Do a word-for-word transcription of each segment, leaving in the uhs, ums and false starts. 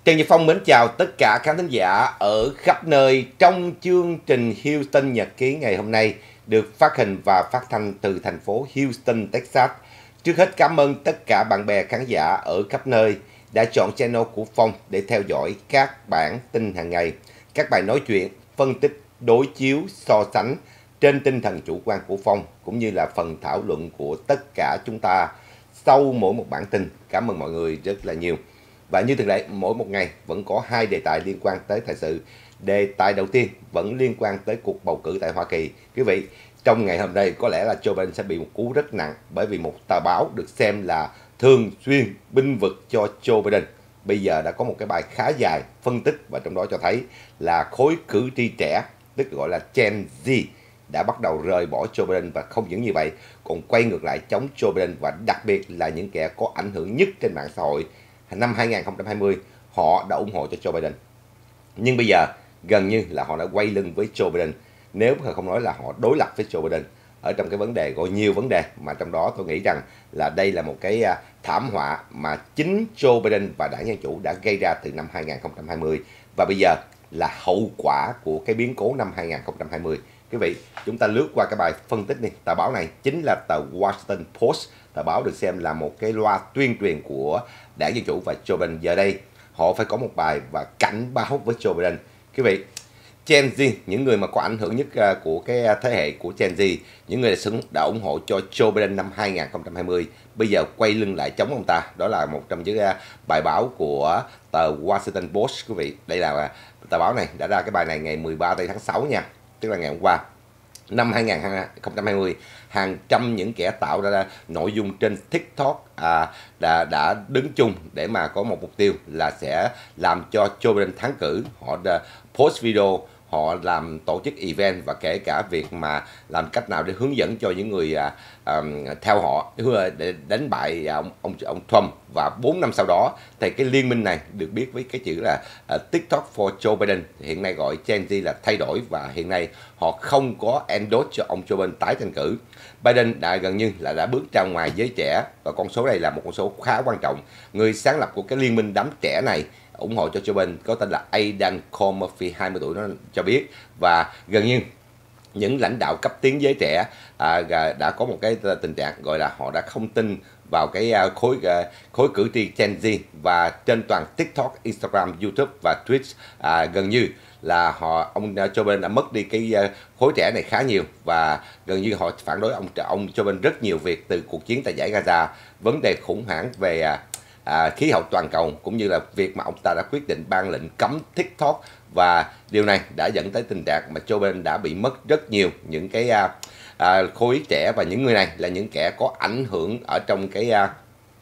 Trần Nhật Phong mến chào tất cả khán thính giả ở khắp nơi trong chương trình Houston Nhật ký ngày hôm nay được phát hình và phát thanh từ thành phố Houston, Texas. Trước hết cảm ơn tất cả bạn bè khán giả ở khắp nơi đã chọn channel của Phong để theo dõi các bản tin hàng ngày, các bài nói chuyện, phân tích, đối chiếu, so sánh trên tinh thần chủ quan của Phong cũng như là phần thảo luận của tất cả chúng ta sau mỗi một bản tin. Cảm ơn mọi người rất là nhiều. Và như thường lệ, mỗi một ngày vẫn có hai đề tài liên quan tới thời sự. Đề tài đầu tiên vẫn liên quan tới cuộc bầu cử tại Hoa Kỳ. Quý vị, trong ngày hôm nay có lẽ là Joe Biden sẽ bị một cú rất nặng bởi vì một tờ báo được xem là thường xuyên binh vực cho Joe Biden bây giờ đã có một cái bài khá dài phân tích, và trong đó cho thấy là khối cử tri trẻ, tức gọi là Gen Z, đã bắt đầu rời bỏ Joe Biden, và không những như vậy còn quay ngược lại chống Joe Biden, và đặc biệt là những kẻ có ảnh hưởng nhất trên mạng xã hội. Năm hai nghìn không trăm hai mươi họ đã ủng hộ cho Joe Biden, nhưng bây giờ gần như là họ đã quay lưng với Joe Biden, nếu không nói là họ đối lập với Joe Biden ở trong cái vấn đề, gọi nhiều vấn đề, mà trong đó tôi nghĩ rằng là đây là một cái thảm họa mà chính Joe Biden và đảng Dân Chủ đã gây ra từ năm hai nghìn không trăm hai mươi, và bây giờ là hậu quả của cái biến cố năm hai nghìn không trăm hai mươi. Quý vị, chúng ta lướt qua cái bài phân tích đi. Tờ báo này chính là tờ Washington Post, tờ báo được xem là một cái loa tuyên truyền của đảng Dân Chủ và Joe Biden. Giờ đây họ phải có một bài và cảnh báo với Joe Biden. Quý vị, Gen Z, những người mà có ảnh hưởng nhất của cái thế hệ của Gen Z, những người đã ủng hộ cho Joe Biden năm hai nghìn không trăm hai mươi, bây giờ quay lưng lại chống ông ta. Đó là một trong những bài báo của tờ Washington Post. Quý vị, đây là tờ báo này đã ra cái bài này ngày mười ba tháng sáu nha, tức là ngày hôm qua. Năm hai nghìn không trăm hai mươi, hàng trăm những kẻ tạo ra nội dung trên TikTok à, đã, đã đứng chung để mà có một mục tiêu là sẽ làm cho Joe Biden thắng cử. Họ đã post video, họ làm tổ chức event, và kể cả việc mà làm cách nào để hướng dẫn cho những người à, à, theo họ để đánh bại ông ông ông Trump. Và bốn năm sau đó thì cái liên minh này được biết với cái chữ là uh, TikTok for Joe Biden, hiện nay gọi Gen Z là thay đổi, và hiện nay họ không có endorse cho ông Joe Biden tái tranh cử. Biden đã gần như là đã bước ra ngoài giới trẻ, và con số này là một con số khá quan trọng. Người sáng lập của cái liên minh đám trẻ này ủng hộ cho Joe Biden có tên là Aidan Cole Murphy, hai mươi tuổi, nó cho biết. Và gần như những lãnh đạo cấp tiến giới trẻ à, đã có một cái tình trạng gọi là họ đã không tin vào cái khối khối cử tri Gen Z, và trên toàn TikTok, Instagram, YouTube và Twitch à, gần như là họ ông Joe Biden đã mất đi cái khối trẻ này khá nhiều, và gần như họ phản đối ông ông Joe Biden rất nhiều việc, từ cuộc chiến tại giải Gaza, vấn đề khủng hoảng về à, khí hậu toàn cầu, cũng như là việc mà ông ta đã quyết định ban lệnh cấm TikTok. Và điều này đã dẫn tới tình trạng mà Joe Biden đã bị mất rất nhiều những cái à, à, khối trẻ, và những người này là những kẻ có ảnh hưởng ở trong cái à,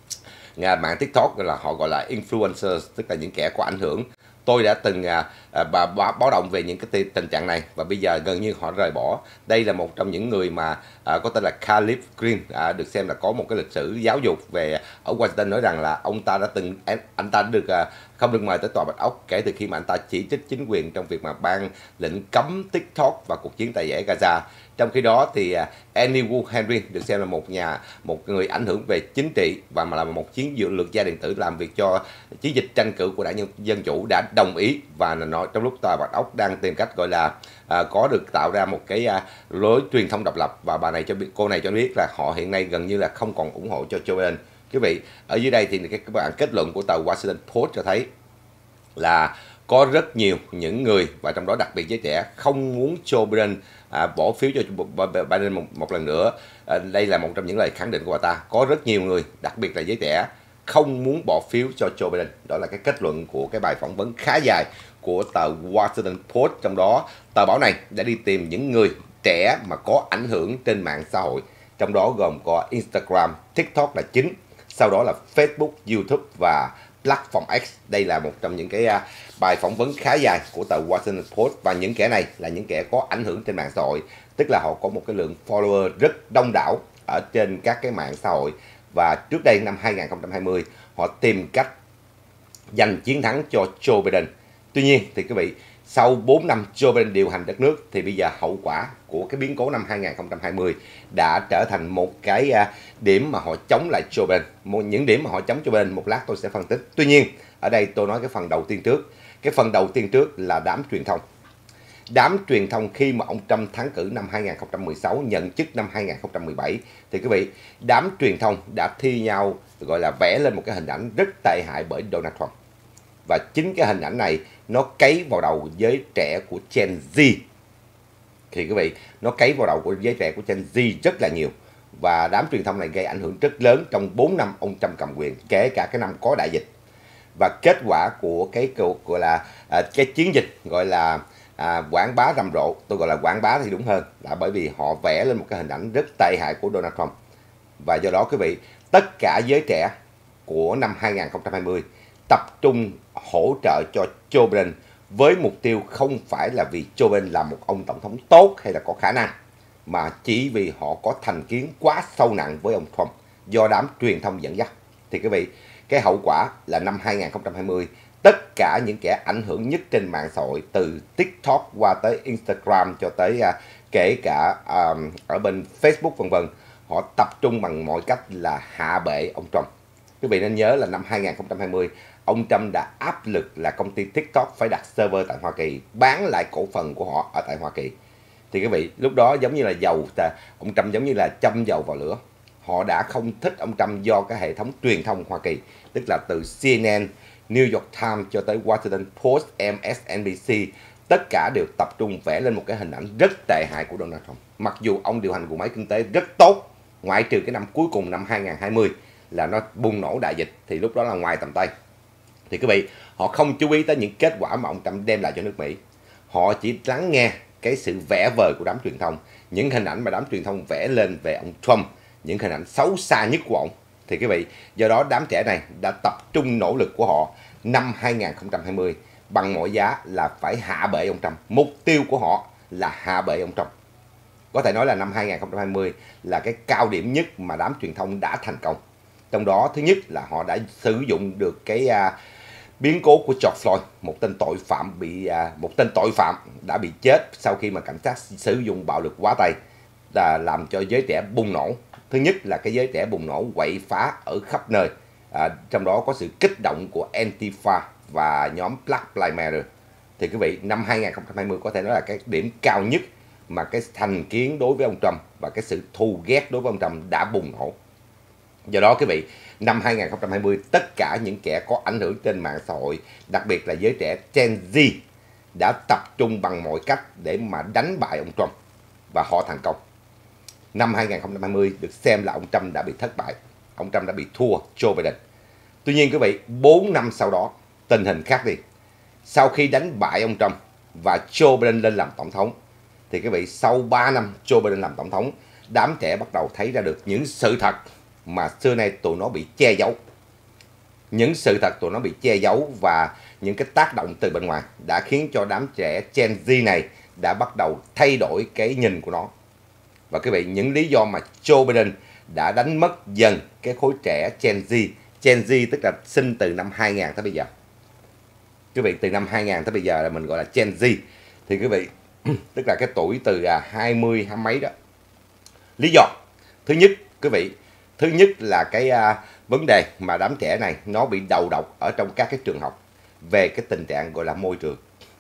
mạng TikTok, là họ gọi là influencers, tức là những kẻ có ảnh hưởng. Tôi đã từng à, à, báo, báo động về những cái tình trạng này, và bây giờ gần như họ rời bỏ. Đây là một trong những người mà à, có tên là Caleb Green, à, được xem là có một cái lịch sử giáo dục về ở Washington, nói rằng là ông ta đã từng anh ta đã được à, không được mời tới tòa Bạch Ốc kể từ khi mà anh ta chỉ trích chính quyền trong việc mà ban lệnh cấm TikTok và cuộc chiến tại giải Gaza. Trong khi đó thì uh, Annie Wu Henry được xem là một nhà một người ảnh hưởng về chính trị, và mà là một chiến dự lược gia điện tử làm việc cho chiến dịch tranh cử của đảng Nhân, Dân Chủ, đã đồng ý, và nói trong lúc tòa Bạch Ốc đang tìm cách gọi là uh, có được tạo ra một cái uh, lối truyền thông độc lập, và bà này cho biết cô này cho biết là họ hiện nay gần như là không còn ủng hộ cho Joe Biden. Quý vị, ở dưới đây thì cái các bạn kết luận của tờ Washington Post cho thấy là có rất nhiều những người, và trong đó đặc biệt giới trẻ, không muốn Joe Biden à, bỏ phiếu cho Biden một, một lần nữa. À, đây là một trong những lời khẳng định của bà ta. Có rất nhiều người, đặc biệt là giới trẻ, không muốn bỏ phiếu cho Joe Biden. Đó là cái kết luận của cái bài phỏng vấn khá dài của tờ Washington Post. Trong đó, tờ báo này đã đi tìm những người trẻ mà có ảnh hưởng trên mạng xã hội, trong đó gồm có Instagram, TikTok là chính, sau đó là Facebook, YouTube và Platform X. Đây là một trong những cái uh, bài phỏng vấn khá dài của tờ Washington Post, và những kẻ này là những kẻ có ảnh hưởng trên mạng xã hội, tức là họ có một cái lượng follower rất đông đảo ở trên các cái mạng xã hội. Và trước đây năm hai nghìn không trăm hai mươi họ tìm cách giành chiến thắng cho Joe Biden. Tuy nhiên thì quý vị, sau bốn năm Joe Biden điều hành đất nước thì bây giờ hậu quả của cái biến cố năm hai nghìn không trăm hai mươi đã trở thành một cái điểm mà họ chống lại Joe Biden. Một những điểm mà họ chống Joe Biden một lát tôi sẽ phân tích. Tuy nhiên, ở đây tôi nói cái phần đầu tiên trước. Cái phần đầu tiên trước là đám truyền thông. Đám truyền thông khi mà ông Trump thắng cử năm hai nghìn không trăm mười sáu, nhận chức năm hai nghìn không trăm mười bảy thì quý vị, đám truyền thông đã thi nhau gọi là vẽ lên một cái hình ảnh rất tệ hại bởi Donald Trump. Và chính cái hình ảnh này nó cấy vào đầu giới trẻ của Gen Z. Thì quý vị, nó cấy vào đầu của giới trẻ của Gen Z rất là nhiều. Và đám truyền thông này gây ảnh hưởng rất lớn trong bốn năm ông Trump cầm quyền, kể cả cái năm có đại dịch. Và kết quả của cái gọi là à, cái chiến dịch gọi là à, quảng bá rầm rộ, tôi gọi là quảng bá thì đúng hơn, là bởi vì họ vẽ lên một cái hình ảnh rất tệ hại của Donald Trump. Và do đó quý vị, tất cả giới trẻ của năm hai nghìn không trăm hai mươi tập trung hỗ trợ cho Joe Biden với mục tiêu không phải là vì Joe Biden là một ông tổng thống tốt hay là có khả năng, mà chỉ vì họ có thành kiến quá sâu nặng với ông Trump do đám truyền thông dẫn dắt. Thì quý vị, cái hậu quả là năm hai nghìn không trăm hai mươi, tất cả những kẻ ảnh hưởng nhất trên mạng xã hội, từ TikTok qua tới Instagram cho tới uh, kể cả um, ở bên Facebook vân vân, họ tập trung bằng mọi cách là hạ bệ ông Trump. Quý vị nên nhớ là năm hai nghìn không trăm hai mươi, ông Trump đã áp lực là công ty TikTok phải đặt server tại Hoa Kỳ, bán lại cổ phần của họ ở tại Hoa Kỳ. Thì quý vị, lúc đó giống như là dầu, ông Trump giống như là châm dầu vào lửa. Họ đã không thích ông Trump do cái hệ thống truyền thông Hoa Kỳ, tức là từ C N N, New York Times cho tới Washington Post, M S N B C, tất cả đều tập trung vẽ lên một cái hình ảnh rất tệ hại của Donald Trump. Mặc dù ông điều hành guồng máy kinh tế rất tốt, ngoại trừ cái năm cuối cùng năm hai nghìn không trăm hai mươi là nó bùng nổ đại dịch, thì lúc đó là ngoài tầm tay. Thì quý vị, họ không chú ý tới những kết quả mà ông Trump đem lại cho nước Mỹ. Họ chỉ lắng nghe cái sự vẽ vời của đám truyền thông, những hình ảnh mà đám truyền thông vẽ lên về ông Trump, những hình ảnh xấu xa nhất của ông. Thì quý vị, do đó đám trẻ này đã tập trung nỗ lực của họ năm hai nghìn không trăm hai mươi bằng mọi giá là phải hạ bệ ông Trump. Mục tiêu của họ là hạ bệ ông Trump. Có thể nói là năm hai nghìn không trăm hai mươi là cái cao điểm nhất mà đám truyền thông đã thành công. Trong đó thứ nhất là họ đã sử dụng được cái uh, biến cố của George Floyd, một tên tội phạm bị uh, một tên tội phạm đã bị chết sau khi mà cảnh sát sử dụng bạo lực quá tay, là làm cho giới trẻ bùng nổ. Thứ nhất là cái giới trẻ bùng nổ quậy phá ở khắp nơi, à, trong đó có sự kích động của Antifa và nhóm Black Lives Matter. Thì quý vị, năm hai nghìn không trăm hai mươi có thể nói là cái điểm cao nhất mà cái thành kiến đối với ông Trump và cái sự thù ghét đối với ông Trump đã bùng nổ. Do đó quý vị, năm hai nghìn không trăm hai mươi tất cả những kẻ có ảnh hưởng trên mạng xã hội, đặc biệt là giới trẻ Gen Z, đã tập trung bằng mọi cách để mà đánh bại ông Trump, và họ thành công. Năm hai nghìn không trăm hai mươi được xem là ông Trump đã bị thất bại, ông Trump đã bị thua Joe Biden. Tuy nhiên quý vị, bốn năm sau đó tình hình khác đi. Sau khi đánh bại ông Trump và Joe Biden lên làm tổng thống, thì quý vị, sau ba năm Joe Biden làm tổng thống, đám trẻ bắt đầu thấy ra được những sự thật mà xưa nay tụi nó bị che giấu. Những sự thật tụi nó bị che giấu và những cái tác động từ bên ngoài đã khiến cho đám trẻ Gen Z này đã bắt đầu thay đổi cái nhìn của nó. Và quý vị, những lý do mà Joe Biden đã đánh mất dần cái khối trẻ Gen Z. Gen Z tức là sinh từ năm hai nghìn tới bây giờ. Quý vị, từ năm hai nghìn tới bây giờ là mình gọi là Gen Z. Thì quý vị, tức là cái tuổi từ hai mươi, hai mấy đó. Lý do thứ nhất, quý vị, thứ nhất là cái uh, vấn đề mà đám trẻ này nó bị đầu độc ở trong các cái trường học về cái tình trạng gọi là môi trường.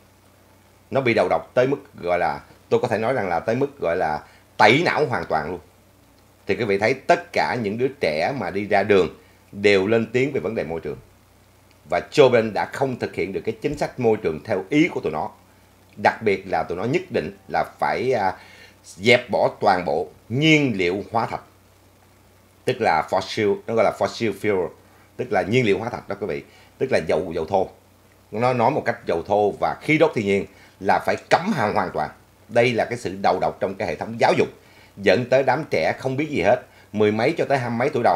Nó bị đầu độc tới mức gọi là, tôi có thể nói rằng là tới mức gọi là tẩy não hoàn toàn luôn. Thì quý vị thấy tất cả những đứa trẻ mà đi ra đường đều lên tiếng về vấn đề môi trường. Và Joe Biden đã không thực hiện được cái chính sách môi trường theo ý của tụi nó. Đặc biệt là tụi nó nhất định là phải uh, dẹp bỏ toàn bộ nhiên liệu hóa thạch, tức là fossil, nó gọi là fossil fuel, tức là nhiên liệu hóa thạch đó quý vị, tức là dầu dầu thô. Nó nói một cách dầu thô và khí đốt thiên nhiên là phải cấm hàng hoàn toàn. Đây là cái sự đầu độc trong cái hệ thống giáo dục, dẫn tới đám trẻ không biết gì hết, mười mấy cho tới hai mấy tuổi đầu,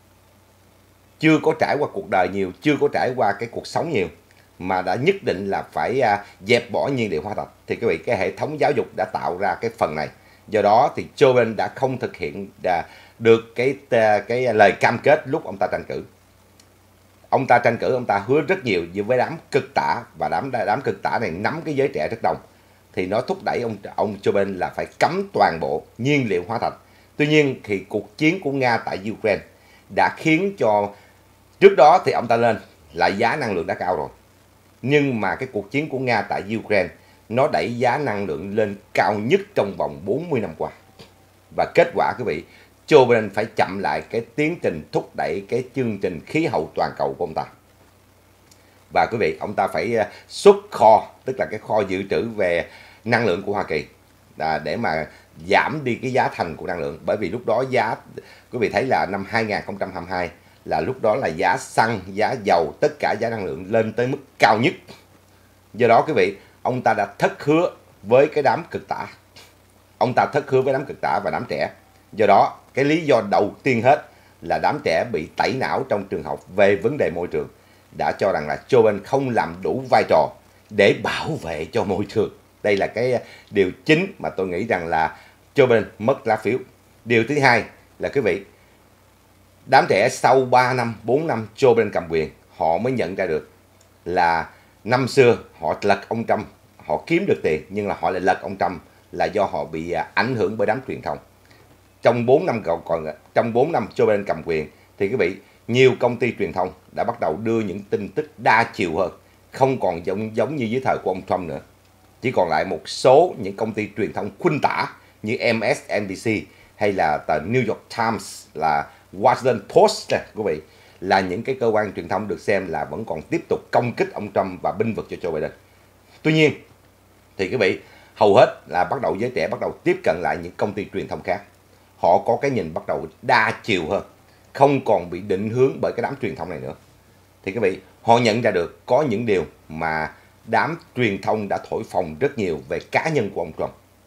chưa có trải qua cuộc đời nhiều, chưa có trải qua cái cuộc sống nhiều, mà đã nhất định là phải uh, dẹp bỏ nhiên liệu hóa thạch. Thì quý vị, cái hệ thống giáo dục đã tạo ra cái phần này. Do đó thì Joe Biden đã không thực hiện uh, được cái uh, cái lời cam kết lúc ông ta tranh cử. ông ta tranh cử, ông ta hứa rất nhiều với đám cực tả, và đám đám cực tả này nắm cái giới trẻ rất đông, thì nó thúc đẩy ông ông Joe Biden là phải cấm toàn bộ nhiên liệu hóa thạch. Tuy nhiên thì cuộc chiến của Nga tại Ukraine đã khiến cho, trước đó thì ông ta lên là giá năng lượng đã cao rồi, nhưng mà cái cuộc chiến của Nga tại Ukraine nó đẩy giá năng lượng lên cao nhất trong vòng bốn mươi năm qua. Và kết quả quý vị, Joe Biden phải chậm lại cái tiến trình thúc đẩy cái chương trình khí hậu toàn cầu của ông ta. Và quý vị, ông ta phải xuất kho, tức là cái kho dự trữ về năng lượng của Hoa Kỳ, để mà giảm đi cái giá thành của năng lượng. Bởi vì lúc đó giá, quý vị thấy là năm hai nghìn không trăm hai mươi hai là lúc đó là giá xăng, giá dầu, tất cả giá năng lượng lên tới mức cao nhất. Do đó quý vị, ông ta đã thất hứa với cái đám cực tả. Ông ta thất hứa với đám cực tả và đám trẻ. Do đó, cái lý do đầu tiên hết là đám trẻ bị tẩy não trong trường học về vấn đề môi trường, đã cho rằng là Joe Biden không làm đủ vai trò để bảo vệ cho môi trường. Đây là cái điều chính mà tôi nghĩ rằng là Joe Biden mất lá phiếu. Điều thứ hai là quý vị, đám trẻ sau ba năm, bốn năm Joe Biden cầm quyền, họ mới nhận ra được là năm xưa họ lật ông Trump, họ kiếm được tiền, nhưng là họ lại lật ông Trump là do họ bị ảnh hưởng bởi đám truyền thông. Trong bốn năm còn, còn trong bốn năm Joe Biden cầm quyền thì quý vị, nhiều công ty truyền thông đã bắt đầu đưa những tin tức đa chiều hơn, không còn giống giống như dưới thời của ông Trump nữa. Chỉ còn lại một số những công ty truyền thông khuynh tả như em ét en bê xê hay là tờ New York Times, là Washington Post, quý vị, là những cái cơ quan truyền thông được xem là vẫn còn tiếp tục công kích ông Trump và binh vực cho Joe Biden. Tuy nhiên thì quý vị, hầu hết là bắt đầu giới trẻ bắt đầu tiếp cận lại những công ty truyền thông khác. Họ có cái nhìn bắt đầu đa chiều hơn, không còn bị định hướng bởi cái đám truyền thông này nữa. Thì quý vị, họ nhận ra được có những điều mà đám truyền thông đã thổi phồng rất nhiều về cá nhân của ông Trump.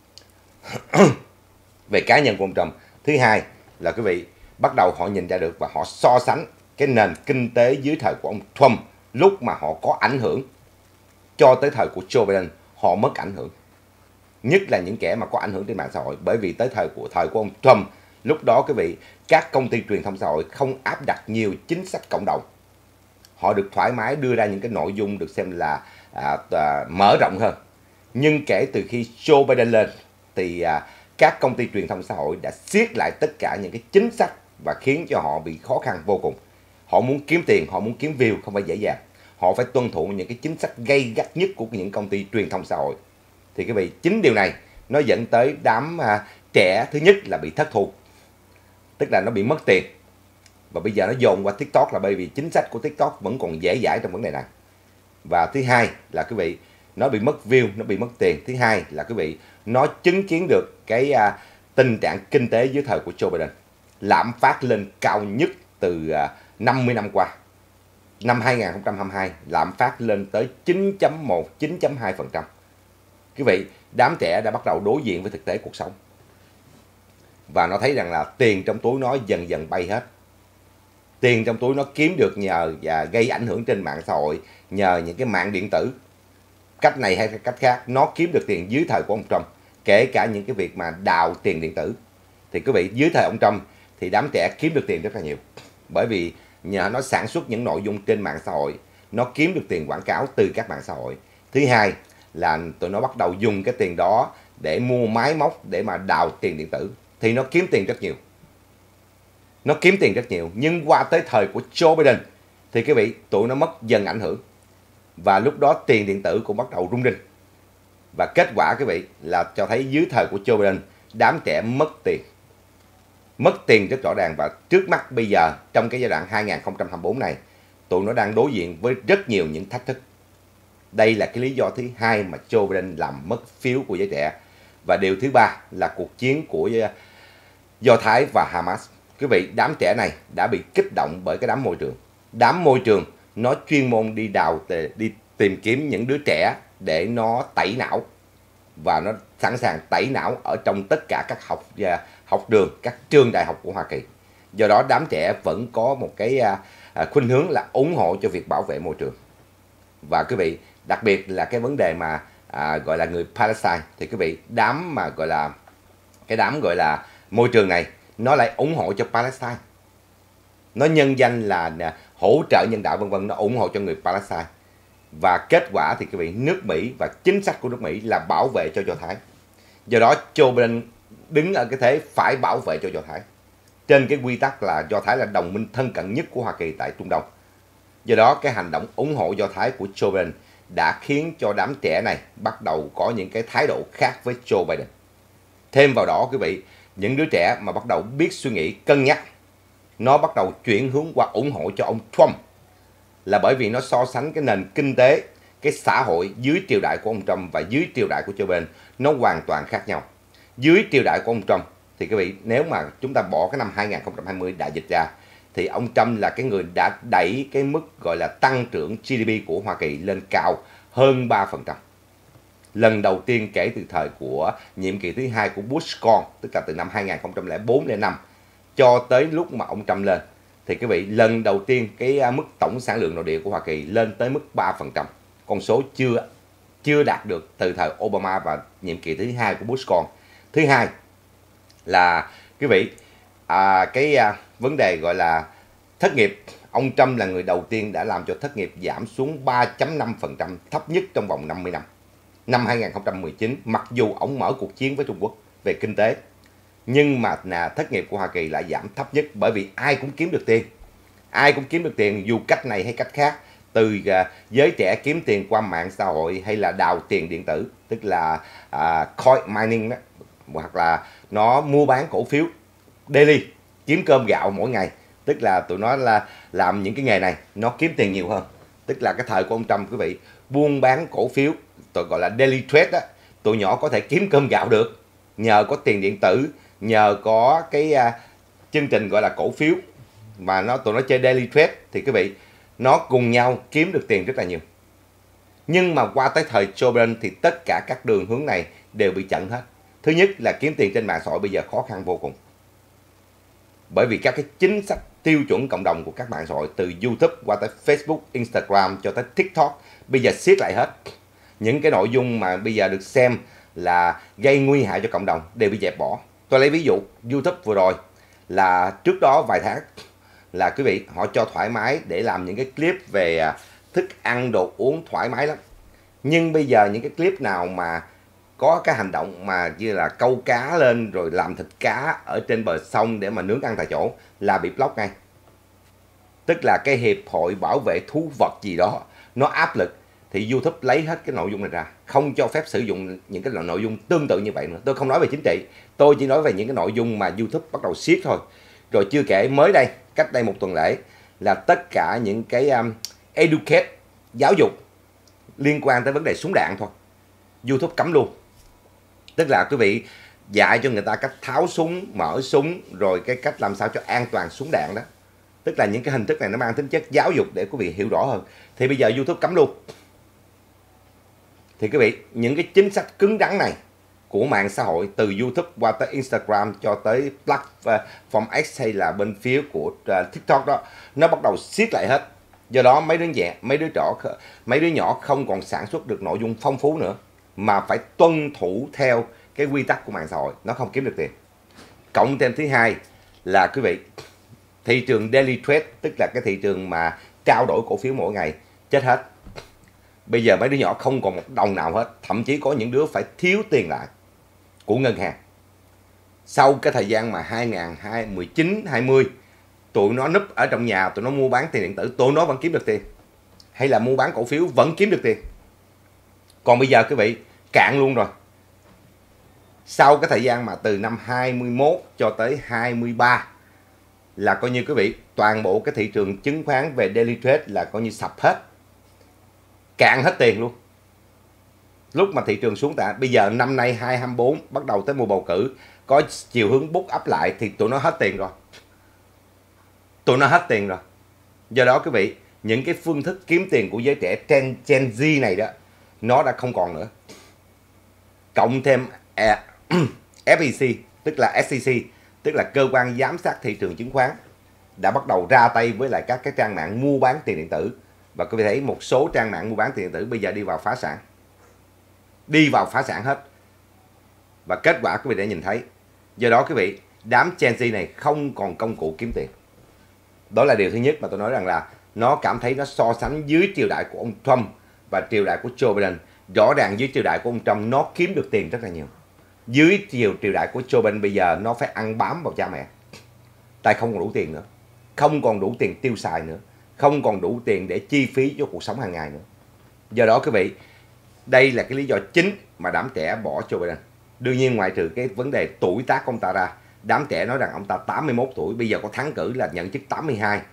Về cá nhân của ông Trump. Thứ hai là quý vị, bắt đầu họ nhìn ra được và họ so sánh cái nền kinh tế dưới thời của ông Trump lúc mà họ có ảnh hưởng cho tới thời của Joe Biden, họ mất ảnh hưởng. Nhất là những kẻ mà có ảnh hưởng trên mạng xã hội. Bởi vì tới thời của thời của ông Trump, lúc đó quý vị, các công ty truyền thông xã hội không áp đặt nhiều chính sách cộng đồng. Họ được thoải mái đưa ra những cái nội dung được xem là à, à, mở rộng hơn. Nhưng kể từ khi Joe Biden lên thì à, các công ty truyền thông xã hội đã siết lại tất cả những cái chính sách và khiến cho họ bị khó khăn vô cùng. Họ muốn kiếm tiền, họ muốn kiếm view không phải dễ dàng. Họ phải tuân thủ những cái chính sách gay gắt nhất của những công ty truyền thông xã hội. Thì quý vị, chính điều này nó dẫn tới đám à, trẻ, thứ nhất là bị thất thu, tức là nó bị mất tiền. Và bây giờ nó dồn qua TikTok là bởi vì chính sách của TikTok vẫn còn dễ dãi trong vấn đề này. Và thứ hai là quý vị, nó bị mất view, nó bị mất tiền. Thứ hai là quý vị, nó chứng kiến được cái à, tình trạng kinh tế dưới thời của Joe Biden. Lạm phát lên cao nhất từ à, năm mươi năm qua. Năm hai nghìn không trăm hai mươi hai, lạm phát lên tới chín chấm một, chín chấm hai phần trăm. Quý vị, đám trẻ đã bắt đầu đối diện với thực tế cuộc sống. Và nó thấy rằng là tiền trong túi nó dần dần bay hết. Tiền trong túi nó kiếm được nhờ và gây ảnh hưởng trên mạng xã hội, nhờ những cái mạng điện tử. Cách này hay cách khác, nó kiếm được tiền dưới thời của ông Trump. Kể cả những cái việc mà đào tiền điện tử. Thì quý vị, dưới thời ông Trump thì đám trẻ kiếm được tiền rất là nhiều. Bởi vì nhờ nó sản xuất những nội dung trên mạng xã hội, nó kiếm được tiền quảng cáo từ các mạng xã hội. Thứ hai là tụi nó bắt đầu dùng cái tiền đó để mua máy móc để mà đào tiền điện tử. Thì nó kiếm tiền rất nhiều. Nó kiếm tiền rất nhiều. Nhưng qua tới thời của Joe Biden thì quý vị, tụi nó mất dần ảnh hưởng. Và lúc đó tiền điện tử cũng bắt đầu rung rinh. Và kết quả quý vị là cho thấy dưới thời của Joe Biden, đám trẻ mất tiền. Mất tiền rất rõ ràng. Và trước mắt bây giờ, trong cái giai đoạn hai nghìn không trăm hai mươi tư này, tụi nó đang đối diện với rất nhiều những thách thức. Đây là cái lý do thứ hai mà Joe Biden làm mất phiếu của giới trẻ. Và điều thứ ba là cuộc chiến của Do Thái và Hamas. Quý vị, đám trẻ này đã bị kích động bởi cái đám môi trường. Đám môi trường nó chuyên môn đi đào, đi tìm kiếm những đứa trẻ để nó tẩy não. Và nó sẵn sàng tẩy não ở trong tất cả các học học đường, các trường đại học của Hoa Kỳ. Do đó đám trẻ vẫn có một cái khuynh hướng là ủng hộ cho việc bảo vệ môi trường. Và quý vị, đặc biệt là cái vấn đề mà à, gọi là người Palestine, thì quý vị, đám mà gọi là cái đám gọi là môi trường này, nó lại ủng hộ cho Palestine. Nó nhân danh là hỗ trợ nhân đạo vân vân, nó ủng hộ cho người Palestine. Và kết quả thì quý vị, nước Mỹ và chính sách của nước Mỹ là bảo vệ cho Do Thái. Do đó Joe Biden đứng ở cái thế phải bảo vệ cho Do Thái, trên cái quy tắc là Do Thái là đồng minh thân cận nhất của Hoa Kỳ tại Trung Đông. Do đó cái hành động ủng hộ Do Thái của Joe Biden đã khiến cho đám trẻ này bắt đầu có những cái thái độ khác với Joe Biden. Thêm vào đó quý vị, những đứa trẻ mà bắt đầu biết suy nghĩ cân nhắc, nó bắt đầu chuyển hướng qua ủng hộ cho ông Trump, là bởi vì nó so sánh cái nền kinh tế, cái xã hội dưới triều đại của ông Trump và dưới triều đại của Joe Biden nó hoàn toàn khác nhau. Dưới triều đại của ông Trump thì quý vị, nếu mà chúng ta bỏ cái năm hai nghìn không trăm hai mươi đại dịch ra, thì ông Trump là cái người đã đẩy cái mức gọi là tăng trưởng G D P của Hoa Kỳ lên cao hơn ba phần trăm. Lần đầu tiên kể từ thời của nhiệm kỳ thứ hai của Bush con, tức là từ năm hai nghìn không trăm lẻ bốn lẻ năm cho tới lúc mà ông Trump lên, thì quý vị, lần đầu tiên cái mức tổng sản lượng nội địa của Hoa Kỳ lên tới mức ba phần trăm. Con số chưa chưa đạt được từ thời Obama và nhiệm kỳ thứ hai của Bush con. Thứ hai là quý vị, à, cái à, vấn đề gọi là thất nghiệp. Ông Trump là người đầu tiên đã làm cho thất nghiệp giảm xuống ba phẩy năm phần trăm, thấp nhất trong vòng năm mươi năm. Năm hai nghìn không trăm mười chín, mặc dù ông mở cuộc chiến với Trung Quốc về kinh tế, nhưng mà là thất nghiệp của Hoa Kỳ lại giảm thấp nhất, bởi vì ai cũng kiếm được tiền. Ai cũng kiếm được tiền dù cách này hay cách khác, từ uh, giới trẻ kiếm tiền qua mạng xã hội hay là đào tiền điện tử, tức là uh, coin mining đó, hoặc là nó mua bán cổ phiếu daily, kiếm cơm gạo mỗi ngày. Tức là tụi nó là làm những cái nghề này, nó kiếm tiền nhiều hơn. Tức là cái thời của ông Trump quý vị, buôn bán cổ phiếu, tụi gọi là daily trade đó, tụi nhỏ có thể kiếm cơm gạo được nhờ có tiền điện tử, nhờ có cái uh, chương trình gọi là cổ phiếu mà nó tụi nó chơi daily trade, thì quý vị, nó cùng nhau kiếm được tiền rất là nhiều. Nhưng mà qua tới thời Joe Biden thì tất cả các đường hướng này đều bị chặn hết. Thứ nhất là kiếm tiền trên mạng xã hội bây giờ khó khăn vô cùng, bởi vì các cái chính sách tiêu chuẩn cộng đồng của các mạng xã hội, từ YouTube qua tới Facebook, Instagram cho tới TikTok, bây giờ siết lại hết. Những cái nội dung mà bây giờ được xem là gây nguy hại cho cộng đồng đều bị dẹp bỏ. Tôi lấy ví dụ YouTube vừa rồi, là trước đó vài tháng là quý vị, họ cho thoải mái để làm những cái clip về thức ăn đồ uống thoải mái lắm. Nhưng bây giờ những cái clip nào mà có cái hành động mà như là câu cá lên rồi làm thịt cá ở trên bờ sông để mà nướng ăn tại chỗ là bị block ngay. Tức là cái hiệp hội bảo vệ thú vật gì đó nó áp lực thì YouTube lấy hết cái nội dung này ra, không cho phép sử dụng những cái nội dung tương tự như vậy nữa. Tôi không nói về chính trị, tôi chỉ nói về những cái nội dung mà YouTube bắt đầu siết thôi. Rồi chưa kể mới đây, cách đây một tuần lễ, là tất cả những cái um, educate, giáo dục liên quan tới vấn đề súng đạn thôi, YouTube cấm luôn. Tức là quý vị dạy cho người ta cách tháo súng, mở súng, rồi cái cách làm sao cho an toàn súng đạn đó. Tức là những cái hình thức này nó mang tính chất giáo dục để quý vị hiểu rõ hơn. Thì bây giờ YouTube cấm luôn. Thì quý vị, những cái chính sách cứng rắn này của mạng xã hội, từ YouTube qua tới Instagram cho tới platform X hay là bên phía của TikTok đó, nó bắt đầu siết lại hết. Do đó mấy đứa nhẹ, mấy đứa nhỏ, mấy đứa nhỏ không còn sản xuất được nội dung phong phú nữa, mà phải tuân thủ theo cái quy tắc của mạng xã hội, nó không kiếm được tiền. Cộng thêm thứ hai là quý vị, thị trường daily trade, tức là cái thị trường mà trao đổi cổ phiếu mỗi ngày, chết hết. Bây giờ mấy đứa nhỏ không còn một đồng nào hết, thậm chí có những đứa phải thiếu tiền lại của ngân hàng. Sau cái thời gian mà hai nghìn không trăm mười chín hai mươi, tụi nó núp ở trong nhà, tụi nó mua bán tiền điện tử, tụi nó vẫn kiếm được tiền, hay là mua bán cổ phiếu vẫn kiếm được tiền. Còn bây giờ quý vị, cạn luôn rồi. Sau cái thời gian mà từ năm hai mươi mốt cho tới hai mươi ba là coi như quý vị, toàn bộ cái thị trường chứng khoán về daily trade là coi như sập hết, cạn hết tiền luôn. Lúc mà thị trường xuống tạ, bây giờ năm nay hai nghìn không trăm hai mươi bốn bắt đầu tới mùa bầu cử, có chiều hướng bút up lại thì tụi nó hết tiền rồi. Tụi nó hết tiền rồi. Do đó quý vị, những cái phương thức kiếm tiền của giới trẻ Gen, Gen Z này đó, nó đã không còn nữa. Cộng thêm F E C, tức là S E C, tức là cơ quan giám sát thị trường chứng khoán, đã bắt đầu ra tay với lại các cái trang mạng mua bán tiền điện tử. Và quý vị thấy một số trang mạng mua bán tiền điện tử bây giờ đi vào phá sản. Đi vào phá sản hết. Và kết quả quý vị đã nhìn thấy. Do đó quý vị, đám Gen Z này không còn công cụ kiếm tiền. Đó là điều thứ nhất mà tôi nói rằng là nó cảm thấy nó so sánh dưới triều đại của ông Trump và triều đại của Joe Biden. Rõ ràng dưới triều đại của ông Trump nó kiếm được tiền rất là nhiều. Dưới triều triều đại của Joe Biden bây giờ nó phải ăn bám vào cha mẹ. Tại không còn đủ tiền nữa. Không còn đủ tiền tiêu xài nữa. Không còn đủ tiền để chi phí cho cuộc sống hàng ngày nữa. Do đó quý vị, đây là cái lý do chính mà đám trẻ bỏ Joe Biden. Đương nhiên ngoại trừ cái vấn đề tuổi tác của ông ta ra, đám trẻ nói rằng ông ta tám mươi mốt tuổi, bây giờ có thắng cử là nhận chức tám mươi hai.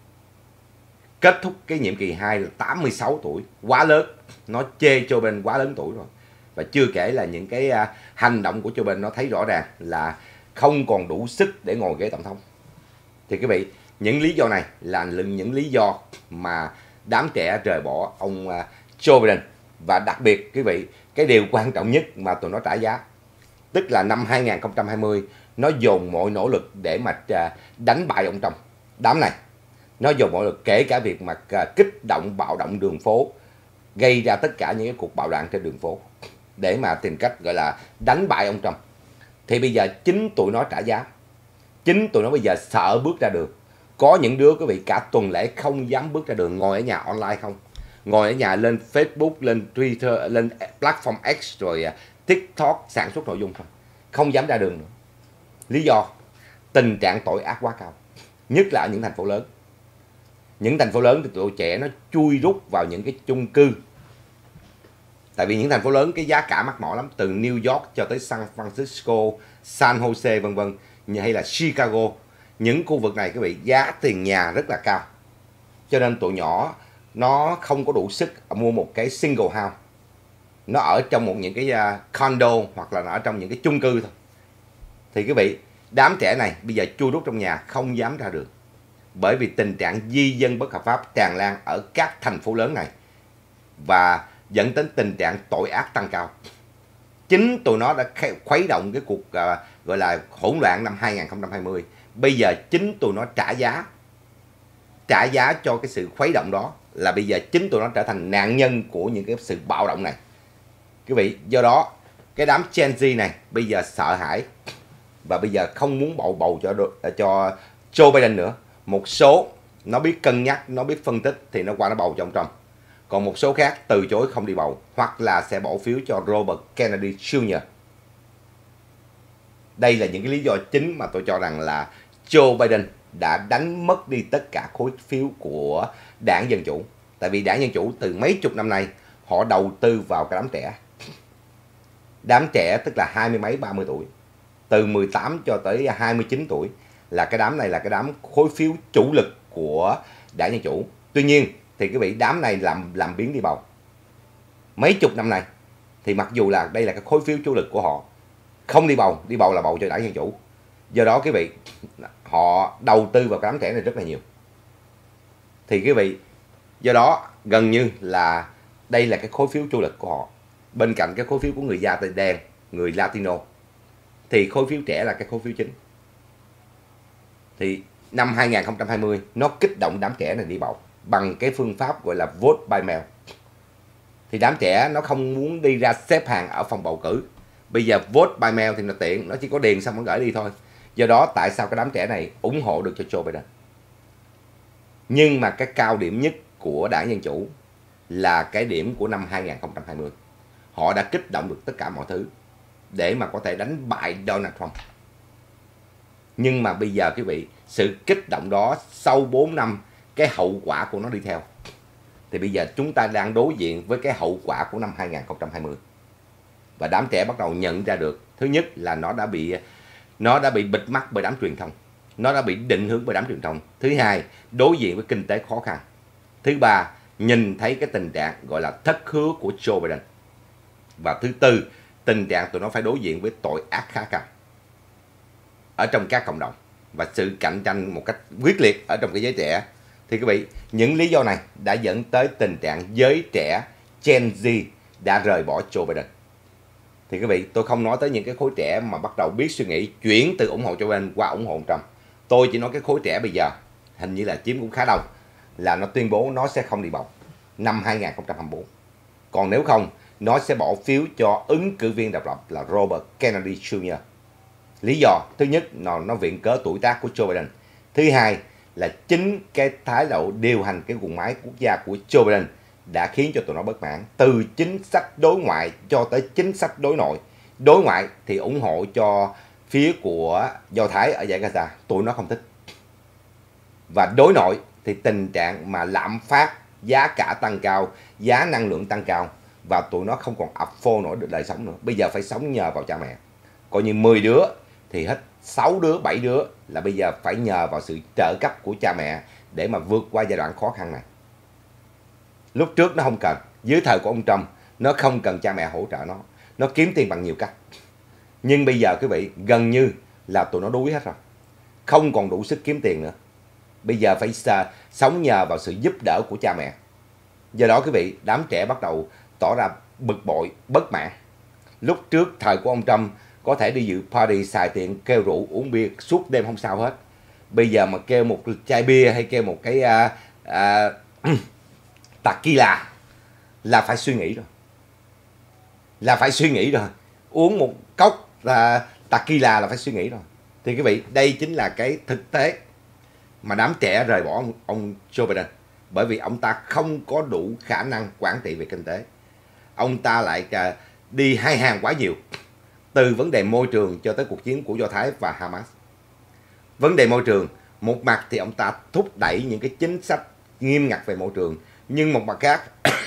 Kết thúc cái nhiệm kỳ hai là tám mươi sáu tuổi, quá lớn. Nó chê Joe Biden quá lớn tuổi rồi. Và chưa kể là những cái uh, hành động của Joe Biden nó thấy rõ ràng là không còn đủ sức để ngồi ghế tổng thống. Thì quý vị, những lý do này là những lý do mà đám trẻ rời bỏ ông uh, Joe Biden. Và đặc biệt quý vị, cái điều quan trọng nhất mà tụi nó trả giá, tức là năm hai nghìn không trăm hai mươi, nó dồn mọi nỗ lực để mà uh, đánh bại ông Trump. Đám này nó dồn mọi lực, kể cả việc mà kích động bạo động đường phố, gây ra tất cả những cái cuộc bạo loạn trên đường phố để mà tìm cách gọi là đánh bại ông Trump. Thì bây giờ chính tụi nó trả giá. Chính tụi nó bây giờ sợ bước ra đường. Có những đứa quý vị cả tuần lễ không dám bước ra đường, ngồi ở nhà online không. Ngồi ở nhà lên Facebook, lên Twitter, lên platform X rồi TikTok sản xuất nội dung không. Không dám ra đường nữa. Lý do tình trạng tội ác quá cao. Nhất là ở những thành phố lớn. Những thành phố lớn thì tụi trẻ nó chui rút vào những cái chung cư. Tại vì những thành phố lớn cái giá cả mắc mỏ lắm. Từ New York cho tới San Francisco, San Jose vân vân, hay là Chicago. Những khu vực này các vị giá tiền nhà rất là cao. Cho nên tụi nhỏ nó không có đủ sức mua một cái single house. Nó ở trong một những cái condo hoặc là nó ở trong những cái chung cư thôi. Thì quý vị, đám trẻ này bây giờ chui rút trong nhà không dám ra đường. Bởi vì tình trạng di dân bất hợp pháp tràn lan ở các thành phố lớn này và dẫn đến tình trạng tội ác tăng cao. Chính tụi nó đã khuấy động cái cuộc uh, gọi là hỗn loạn năm hai nghìn không trăm hai mươi. Bây giờ chính tụi nó trả giá. Trả giá cho cái sự khuấy động đó là bây giờ chính tụi nó trở thành nạn nhân của những cái sự bạo động này. Quý vị, do đó cái đám Gen Z này bây giờ sợ hãi và bây giờ không muốn bầu bầu cho cho Joe Biden nữa. Một số nó biết cân nhắc, nó biết phân tích thì nó qua nó bầu cho ông Trump. Còn một số khác từ chối không đi bầu hoặc là sẽ bỏ phiếu cho Robert Kennedy Junior Đây là những cái lý do chính mà tôi cho rằng là Joe Biden đã đánh mất đi tất cả khối phiếu của đảng Dân Chủ. Tại vì đảng Dân Chủ từ mấy chục năm nay họ đầu tư vào cái đám trẻ. Đám trẻ tức là hai mươi mấy ba mươi tuổi. Từ mười tám cho tới hai mươi chín tuổi là cái đám này là cái đám khối phiếu chủ lực của đảng Dân Chủ. Tuy nhiên thì quý vị, đám này làm làm biến đi bầu. Mấy chục năm nay thì mặc dù là đây là cái khối phiếu chủ lực của họ, không đi bầu, đi bầu là bầu cho đảng Dân Chủ. Do đó quý vị, họ đầu tư vào cái đám trẻ này rất là nhiều. Thì quý vị, do đó gần như là đây là cái khối phiếu chủ lực của họ. Bên cạnh cái khối phiếu của người da đen, người Latino, thì khối phiếu trẻ là cái khối phiếu chính. Thì năm hai nghìn không trăm hai mươi nó kích động đám trẻ này đi bầu bằng cái phương pháp gọi là vote by mail. Thì đám trẻ nó không muốn đi ra xếp hàng ở phòng bầu cử. Bây giờ vote by mail thì nó tiện, nó chỉ có điền xong nó gửi đi thôi. Do đó tại sao cái đám trẻ này ủng hộ được cho Joe Biden? Nhưng mà cái cao điểm nhất của đảng Dân Chủ là cái điểm của năm hai nghìn không trăm hai mươi. Họ đã kích động được tất cả mọi thứ để mà có thể đánh bại Donald Trump. Nhưng mà bây giờ quý vị, sự kích động đó sau bốn năm, cái hậu quả của nó đi theo. Thì bây giờ chúng ta đang đối diện với cái hậu quả của năm hai nghìn không trăm hai mươi. Và đám trẻ bắt đầu nhận ra được, thứ nhất là nó đã bị nó đã bị bịt mắt bởi đám truyền thông. Nó đã bị định hướng bởi đám truyền thông. Thứ hai, đối diện với kinh tế khó khăn. Thứ ba, nhìn thấy cái tình trạng gọi là thất hứa của Joe Biden. Và thứ tư, tình trạng tụi nó phải đối diện với tội ác khá cao ở trong các cộng đồng và sự cạnh tranh một cách quyết liệt ở trong cái giới trẻ. Thì quý vị, những lý do này đã dẫn tới tình trạng giới trẻ Gen Z đã rời bỏ Joe Biden. Thì quý vị, tôi không nói tới những cái khối trẻ mà bắt đầu biết suy nghĩ chuyển từ ủng hộ Joe Biden qua ủng hộ ông Trump. Tôi chỉ nói cái khối trẻ bây giờ hình như là chiếm cũng khá đông, là nó tuyên bố nó sẽ không đi bầu năm hai nghìn không trăm hai mươi tư. Còn nếu không, nó sẽ bỏ phiếu cho ứng cử viên độc lập là Robert Kennedy Junior Lý do thứ nhất là nó viện cớ tuổi tác của Joe Biden. Thứ hai là chính cái thái độ điều hành cái guồng máy quốc gia của Joe Biden đã khiến cho tụi nó bất mãn. Từ chính sách đối ngoại cho tới chính sách đối nội. Đối ngoại thì ủng hộ cho phía của Do Thái ở giải Gaza, tụi nó không thích. Và đối nội thì tình trạng mà lạm phát, giá cả tăng cao, giá năng lượng tăng cao, và tụi nó không còn afford nổi được đời sống nữa. Bây giờ phải sống nhờ vào cha mẹ. Coi như mười đứa thì hết sáu đứa, bảy đứa là bây giờ phải nhờ vào sự trợ cấp của cha mẹ để mà vượt qua giai đoạn khó khăn này. Lúc trước nó không cần, dưới thời của ông Trump nó không cần cha mẹ hỗ trợ nó, nó kiếm tiền bằng nhiều cách. Nhưng bây giờ quý vị, gần như là tụi nó đuối hết rồi, không còn đủ sức kiếm tiền nữa. Bây giờ phải sống nhờ vào sự giúp đỡ của cha mẹ. Do đó quý vị, đám trẻ bắt đầu tỏ ra bực bội, bất mãn. Lúc trước thời của ông Trump có thể đi dự party, xài tiền, kêu rượu, uống bia suốt đêm không sao hết. Bây giờ mà kêu một chai bia hay kêu một cái uh, uh, tequila là phải suy nghĩ rồi. Là phải suy nghĩ rồi. Uống một cốc là tequila là phải suy nghĩ rồi. Thì quý vị, đây chính là cái thực tế mà đám trẻ rời bỏ ông, ông Joe Biden. Bởi vì ông ta không có đủ khả năng quản trị về kinh tế. Ông ta lại uh, đi hai hàng quá nhiều. Từ vấn đề môi trường cho tới cuộc chiến của Do Thái và Hamas. Vấn đề môi trường, một mặt thì ông ta thúc đẩy những cái chính sách nghiêm ngặt về môi trường. Nhưng một mặt khác,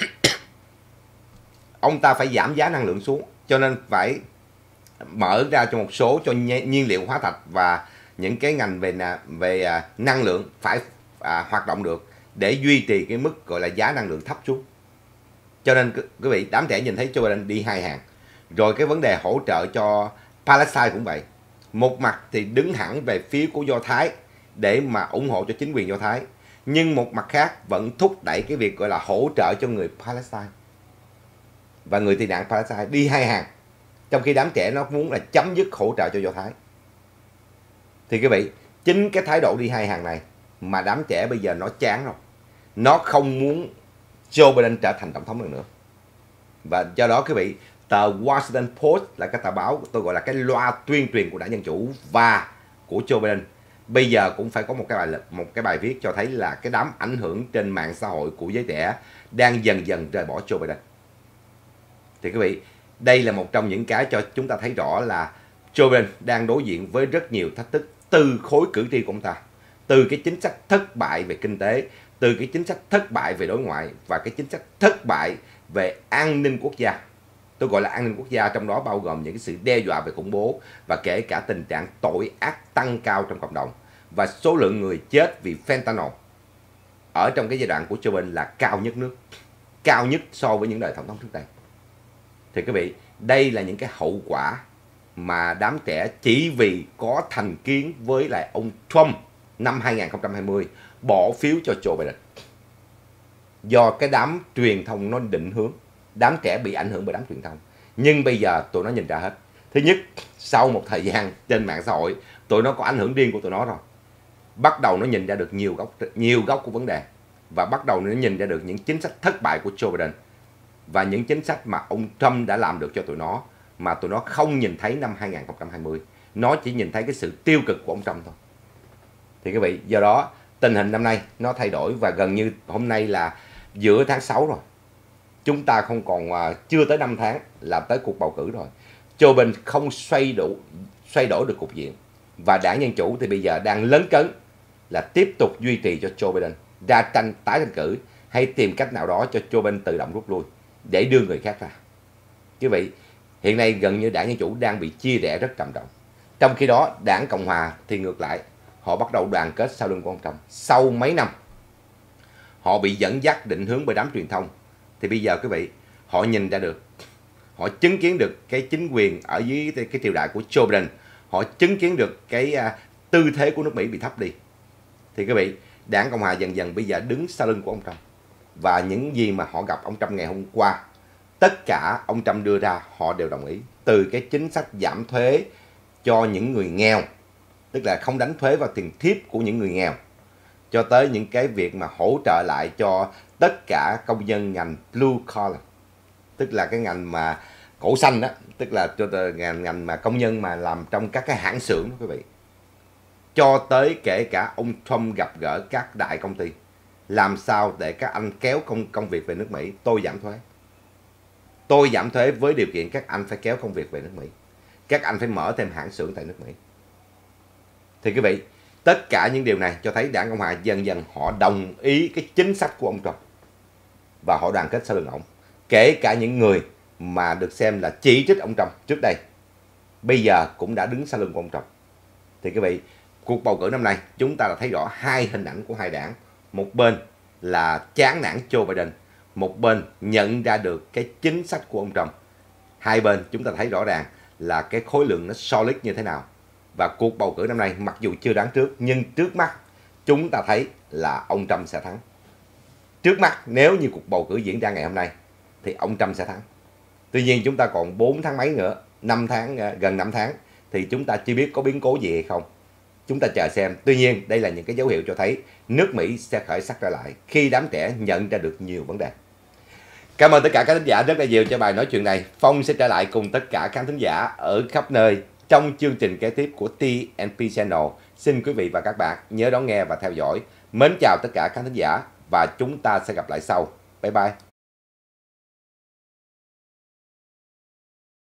ông ta phải giảm giá năng lượng xuống. Cho nên phải mở ra cho một số cho nhiên liệu hóa thạch và những cái ngành về về năng lượng phải à, hoạt động được để duy trì cái mức gọi là giá năng lượng thấp xuống. Cho nên quý vị, đám trẻ nhìn thấy Joe Biden đi hai hàng. Rồi cái vấn đề hỗ trợ cho Palestine cũng vậy. Một mặt thì đứng hẳn về phía của Do Thái để mà ủng hộ cho chính quyền Do Thái. Nhưng một mặt khác vẫn thúc đẩy cái việc gọi là hỗ trợ cho người Palestine và người tị nạn Palestine, đi hai hàng. Trong khi đám trẻ nó muốn là chấm dứt hỗ trợ cho Do Thái. Thì quý vị, chính cái thái độ đi hai hàng này mà đám trẻ bây giờ nó chán rồi. Nó không muốn Joe Biden trở thành tổng thống lần nữa. Và do đó quý vị, tờ Washington Post là cái tờ báo tôi gọi là cái loa tuyên truyền của Đảng Dân Chủ và của Joe Biden, bây giờ cũng phải có một cái bài một cái bài viết cho thấy là cái đám ảnh hưởng trên mạng xã hội của giới trẻ đang dần dần rời bỏ Joe Biden. Thì quý vị, đây là một trong những cái cho chúng ta thấy rõ là Joe Biden đang đối diện với rất nhiều thách thức từ khối cử tri của ông ta, từ cái chính sách thất bại về kinh tế, từ cái chính sách thất bại về đối ngoại và cái chính sách thất bại về an ninh quốc gia. Tôi gọi là an ninh quốc gia, trong đó bao gồm những cái sự đe dọa về khủng bố và kể cả tình trạng tội ác tăng cao trong cộng đồng và số lượng người chết vì fentanyl ở trong cái giai đoạn của Joe Biden là cao nhất nước, cao nhất so với những đời tổng thống trước đây. Thì quý vị, đây là những cái hậu quả mà đám trẻ chỉ vì có thành kiến với lại ông Trump năm hai nghìn không trăm hai mươi bỏ phiếu cho Joe Biden. Do cái đám truyền thông nó định hướng, đám trẻ bị ảnh hưởng bởi đám truyền thông. Nhưng bây giờ tụi nó nhìn ra hết. Thứ nhất, sau một thời gian trên mạng xã hội, tụi nó có ảnh hưởng riêng của tụi nó rồi. Bắt đầu nó nhìn ra được nhiều góc, nhiều góc của vấn đề. Và bắt đầu nó nhìn ra được những chính sách thất bại của Joe Biden. Và những chính sách mà ông Trump đã làm được cho tụi nó, mà tụi nó không nhìn thấy năm hai nghìn không trăm hai mươi. Nó chỉ nhìn thấy cái sự tiêu cực của ông Trump thôi. Thì quý vị, do đó tình hình năm nay nó thay đổi và gần như hôm nay là giữa tháng sáu rồi. Chúng ta không còn uh, chưa tới năm tháng là tới cuộc bầu cử rồi. Joe Biden không xoay đủ xoay đổi được cục diện. Và Đảng Dân Chủ thì bây giờ đang lấn cấn là tiếp tục duy trì cho Joe Biden ra tranh tái tranh cử hay tìm cách nào đó cho Joe Biden tự động rút lui để đưa người khác ra. Quý vị, hiện nay gần như Đảng Dân Chủ đang bị chia rẽ rất trầm trọng. Trong khi đó, Đảng Cộng Hòa thì ngược lại, họ bắt đầu đoàn kết sau lưng của ông Trump. Sau mấy năm, họ bị dẫn dắt định hướng bởi đám truyền thông. Thì bây giờ quý vị, họ nhìn ra được, họ chứng kiến được cái chính quyền ở dưới cái triều đại của Joe Biden, họ chứng kiến được cái uh, tư thế của nước Mỹ bị thấp đi. Thì quý vị, Đảng Cộng Hòa dần dần bây giờ đứng sau lưng của ông Trump. Và những gì mà họ gặp ông Trump ngày hôm qua, tất cả ông Trump đưa ra họ đều đồng ý. Từ cái chính sách giảm thuế cho những người nghèo, tức là không đánh thuế vào tiền thiếp của những người nghèo, cho tới những cái việc mà hỗ trợ lại cho tất cả công nhân ngành blue collar, tức là cái ngành mà cổ xanh đó, tức là cho ngành, ngành mà công nhân mà làm trong các cái hãng xưởng đó quý vị. cho tới kể cả ông Trump gặp gỡ các đại công ty. Làm sao để các anh kéo công, công việc về nước Mỹ? Tôi giảm thuế. Tôi giảm thuế với điều kiện các anh phải kéo công việc về nước Mỹ. Các anh phải mở thêm hãng xưởng tại nước Mỹ. Thì quý vị, tất cả những điều này cho thấy Đảng Cộng Hòa dần dần họ đồng ý cái chính sách của ông Trump. Và họ đoàn kết sau lưng ông. Kể cả những người mà được xem là chỉ trích ông Trump trước đây, bây giờ cũng đã đứng sau lưng của ông Trump. Thì quý vị, cuộc bầu cử năm nay chúng ta đã thấy rõ hai hình ảnh của hai đảng. Một bên là chán nản Joe Biden, một bên nhận ra được cái chính sách của ông Trump. Hai bên chúng ta thấy rõ ràng là cái khối lượng nó solid như thế nào. Và cuộc bầu cử năm nay mặc dù chưa đoán trước, nhưng trước mắt chúng ta thấy là ông Trump sẽ thắng. Trước mắt nếu như cuộc bầu cử diễn ra ngày hôm nay thì ông Trump sẽ thắng. Tuy nhiên chúng ta còn bốn tháng mấy nữa, năm tháng, gần năm tháng, thì chúng ta chưa biết có biến cố gì hay không. Chúng ta chờ xem. Tuy nhiên đây là những cái dấu hiệu cho thấy nước Mỹ sẽ khởi sắc trở lại khi đám trẻ nhận ra được nhiều vấn đề. Cảm ơn tất cả các thính giả rất là nhiều cho bài nói chuyện này. Phong sẽ trở lại cùng tất cả các thính giả ở khắp nơi trong chương trình kế tiếp của tê en pê Channel. Xin quý vị và các bạn nhớ đón nghe và theo dõi. Mến chào tất cả các thính giả và chúng ta sẽ gặp lại sau. Bye bye.